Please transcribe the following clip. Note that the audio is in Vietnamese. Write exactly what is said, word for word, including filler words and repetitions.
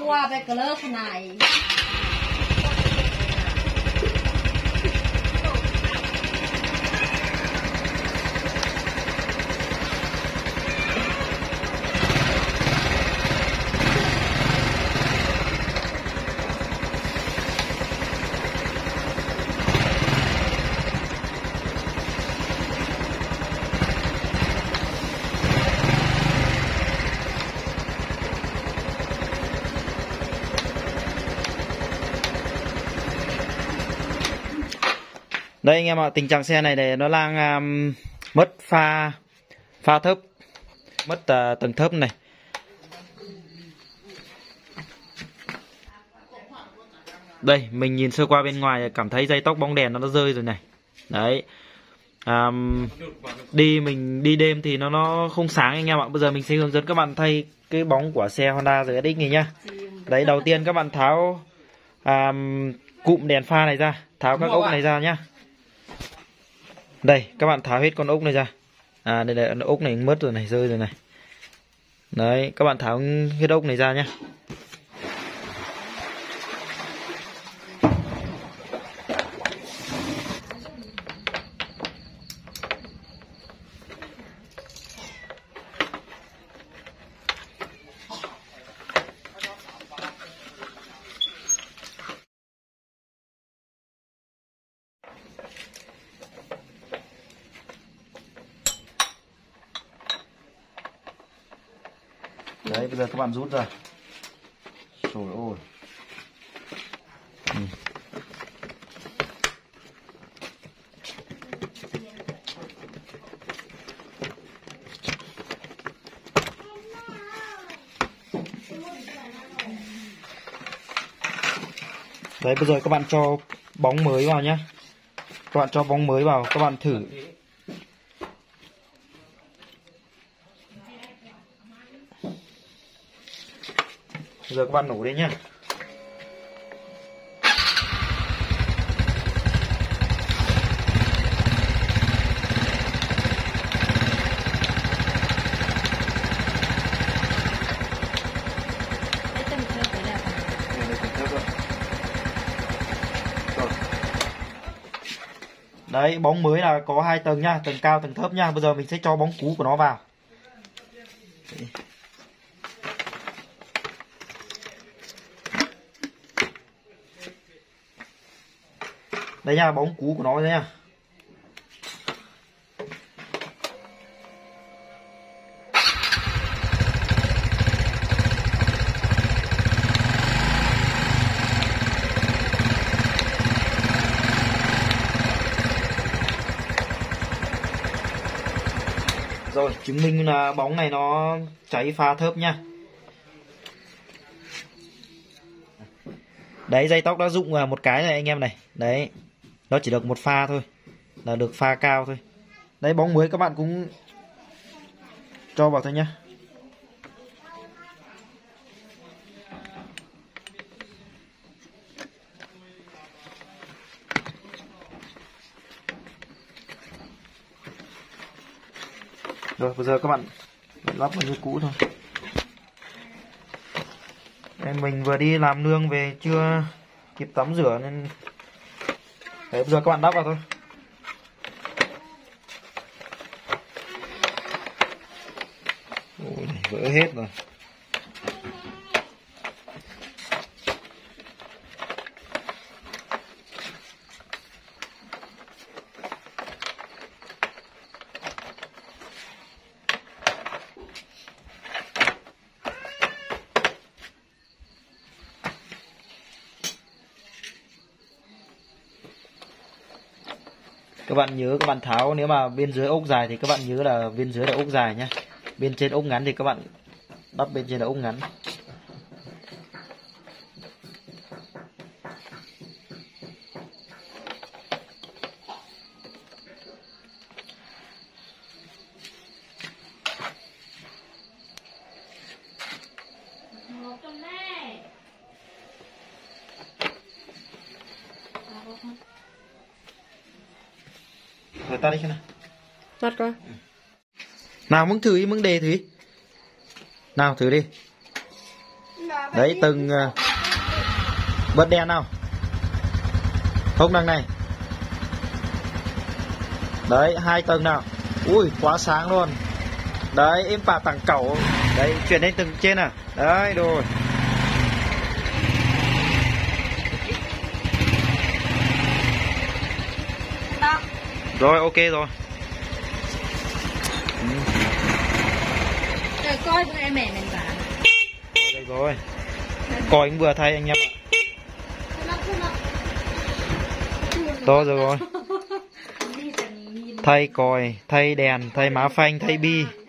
quaไปกระเลิกขนาด Đây anh em ạ, tình trạng xe này này nó đang um, mất pha pha thấp, mất uh, tầng thấp này. Đây mình nhìn sơ qua bên ngoài cảm thấy dây tóc bóng đèn nó, nó rơi rồi này. Đấy. Um, đi mình đi đêm thì nó nó không sáng anh em ạ. Bây giờ mình sẽ hướng dẫn các bạn thay cái bóng của xe Honda rờ ét ích này nhá. Đấy, đầu tiên các bạn tháo um, cụm đèn pha này ra, tháo các ốc này ra nhá. Đây, các bạn tháo hết con ốc này ra. À đây là ốc này mất rồi này, rơi rồi này. Đấy, các bạn tháo hết ốc này ra nhé. Đấy, bây giờ các bạn rút ra. Trời ơi. Ừ. Đấy, bây giờ các bạn cho bóng mới vào nhé. Các bạn cho bóng mới vào, các bạn thử. Bây giờ các bạn nổ đi nhá. Đấy, bóng mới là có hai tầng nhá, tầng cao tầng thấp nhá. Bây giờ mình sẽ cho bóng cũ của nó vào. Đây nha, bóng cũ của nó đây nha. Rồi, chứng minh là bóng này nó cháy pha thấp nha. Đấy, dây tóc đã rụng một cái này anh em này. Đấy, nó chỉ được một pha thôi, là được pha cao thôi. Đấy, bóng mới các bạn cũng cho vào thôi nhá. Rồi, bây giờ các bạn lắp vào như cũ thôi. Đây, mình vừa đi làm nương về chưa kịp tắm rửa nên đấy, bây giờ các bạn đắp vào thôi. Ôi, vỡ hết rồi. Các bạn nhớ các bạn tháo, nếu mà bên dưới ốc dài thì các bạn nhớ là bên dưới là ốc dài nhé. Bên trên ốc ngắn thì các bạn đắp bên trên là ốc ngắn. Rồi ta đi cái nào. Tắt coi. Nào, muốn thử đi, muốn đề thử đi. Nào, thử đi. Đấy từng uh, bật đèn nào. Không đằng này. Đấy hai tầng nào. Ui quá sáng luôn. Đấy em bà tặng cẩu. Đấy chuyển lên tầng trên à. Đấy rồi. Đó. Rồi ok rồi. Ừ. Rồi coi bữa em mẹ mình bà. Đây rồi. Coi anh vừa thay anh em ạ. Đó rồi. Thay còi, thay đèn, thay má phanh, thay bi.